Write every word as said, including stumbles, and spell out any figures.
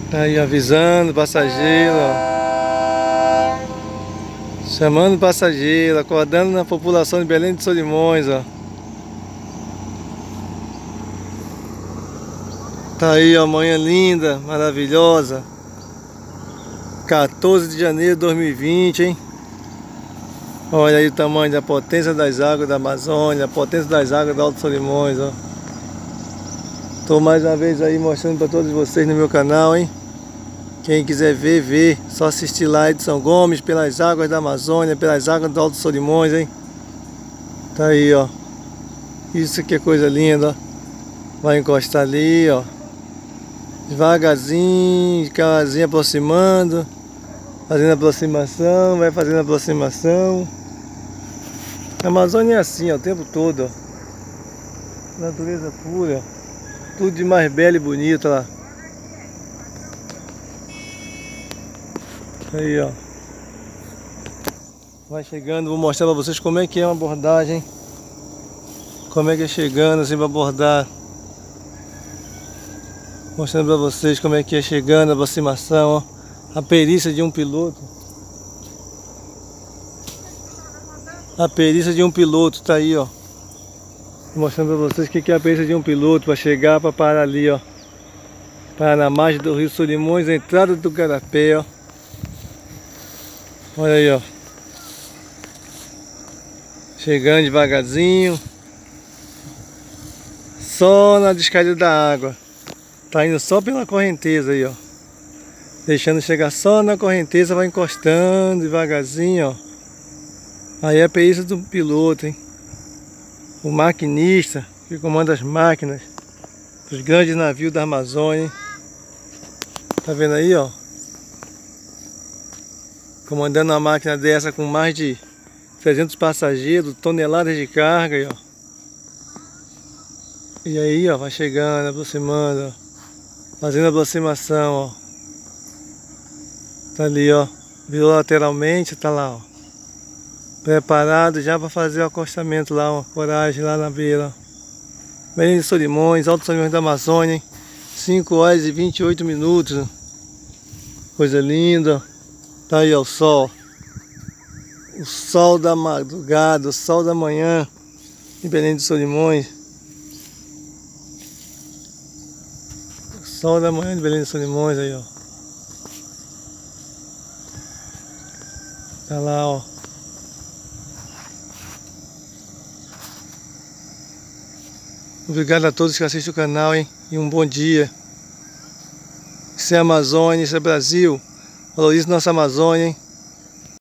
Aí avisando o passageiro, ó. Chamando o passageiro, acordando na população de Belém de Solimões, ó. Tá aí, ó, manhã linda, maravilhosa. quatorze de janeiro de dois mil e vinte, hein? Olha aí o tamanho da potência das águas da Amazônia, a potência das águas do Alto Solimões, ó. Tô mais uma vez aí mostrando para todos vocês no meu canal, hein? Quem quiser ver, vê. Só assistir lá Edson Gomes, pelas águas da Amazônia, pelas águas do Alto Solimões, hein? Tá aí, ó. Isso que é coisa linda, ó. Vai encostar ali, ó. Devagarzinho, devagarzinho aproximando. Fazendo aproximação, vai fazendo aproximação. A Amazônia é assim, ó, o tempo todo, ó. Natureza pura, ó. Tudo de mais belo e bonito lá. Aí, ó. Vai chegando, vou mostrar pra vocês como é que é uma abordagem. Como é que é chegando assim pra abordar. Mostrando pra vocês como é que é chegando, a aproximação, ó. A perícia de um piloto. A perícia de um piloto tá aí, ó. Mostrando pra vocês o que é a perícia de um piloto para chegar, para parar ali, ó. Parar na margem do Rio Solimões, a entrada do Garapé, ó. Olha aí, ó. Chegando devagarzinho. Só na descarga da água. Tá indo só pela correnteza aí, ó. Deixando chegar só na correnteza, vai encostando devagarzinho, ó. Aí é a perícia do piloto, hein. O maquinista que comanda as máquinas dos grandes navios da Amazônia, hein? Tá vendo aí, ó? Comandando uma máquina dessa com mais de trezentos passageiros, toneladas de carga, aí, ó. E aí, ó, vai chegando, aproximando, ó. Fazendo aproximação, ó. Tá ali, ó. Virou lateralmente, tá lá, ó. Preparado já para fazer o acostamento lá, ó. Coragem lá na beira, ó. Belém de Solimões, Alto Solimões da Amazônia, hein? cinco horas e vinte e oito minutos. Ó. Coisa linda. Tá aí, ó, o sol. O sol da madrugada, o sol da manhã em Belém de Solimões. O sol da manhã de Belém de Solimões aí, ó. Tá lá, ó. Obrigado a todos que assistem o canal, hein? E um bom dia. Isso é Amazônia, isso é Brasil. Valorize nossa Amazônia, hein?